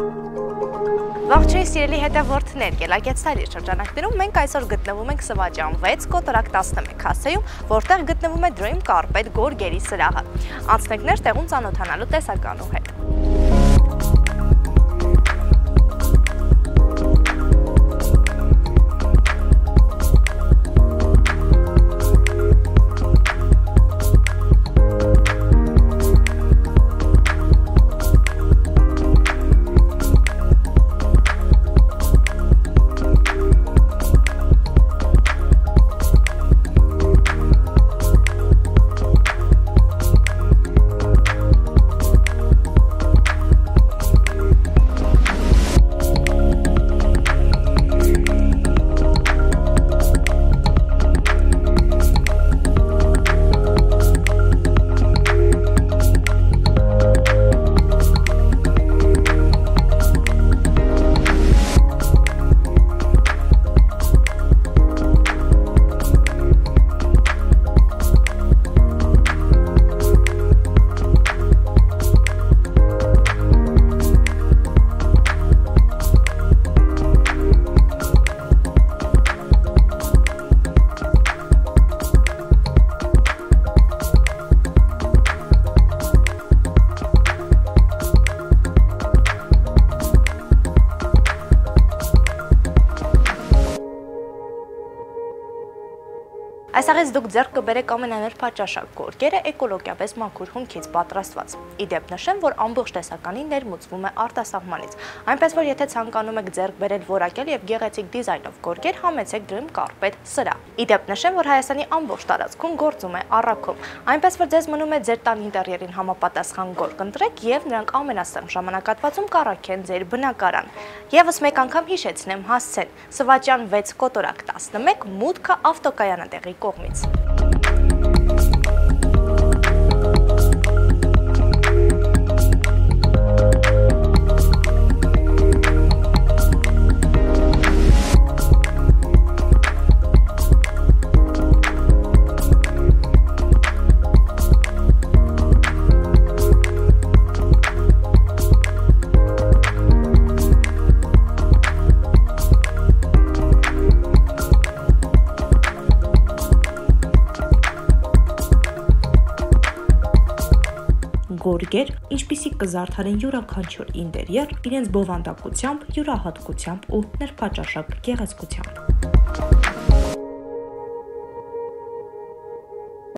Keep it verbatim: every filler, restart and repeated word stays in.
Ողջույն սիրելի հետևորդներ, Գելագեցայլի շրջանակներում մենք այսօր գտնվում ենք Սվաճան վեց կոտորակ տասնմեկ հասցեում, որտեղ գտնվում է Dream Carpet գորգերի սրահը։ Անցնենք ներս տեղում ծանոթանալու տեսականու հետ։ Այսաղից դուք ձեռք կբերեք ամենաներփաճաշակ գորգերը էկոլոգիապես մաքուր հումքից պատրաստված։ Ի դեպ նշեմ, որ ամբողջ տեսականին ներմուծվում է արտասահմանից, այնպես որ եթե ցանկանում եք ձեռք բերել որակյալ եւ գեղեցիկ դիզայնով գորգեր, համեցեք Dream Carpet սրահ։ Ի դեպ նշեմ, որ Հայաստանի ամբողջ տարածքում գործում է առաքում, այնպես որ ձեզ մնում է ձեր տան ինտերիերին համապատասխան գորգ ընտրեք եւ նրանք ամենասերմ ժամանակահատվածում կառաքեն ձեր բնակարան։ Եվս մեկ անգամ հիշեցնեմ հասցեն Սվաճան վեց կոտորակ տասնմեկ մուտքը ավտոկայանատեղի կողմից։ Գորգեր, ինչպիսիք կզարդարեն յուրաքանչյուր ինտերիեր, իրենց բովանդակությամբ, յուրահատկությամբ ու ներփաճաշակ գեղեցկությամբ։